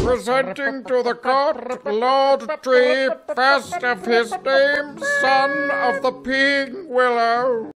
Presenting to the court, Lord Tree, first of his name, son of the Peeing Willow.